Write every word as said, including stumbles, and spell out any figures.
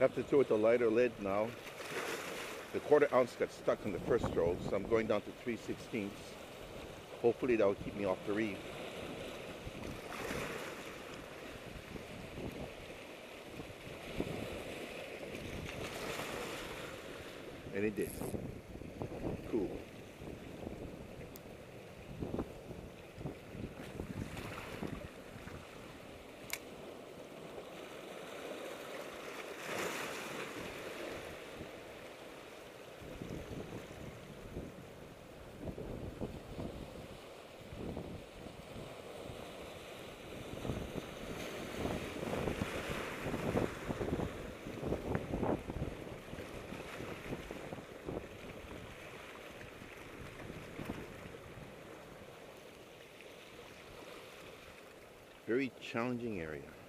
Have to throw it a lighter lead now. The quarter ounce got stuck on the first throw, so I'm going down to three sixteenths. Hopefully that will keep me off the reef. And it did. Cool. Very challenging area.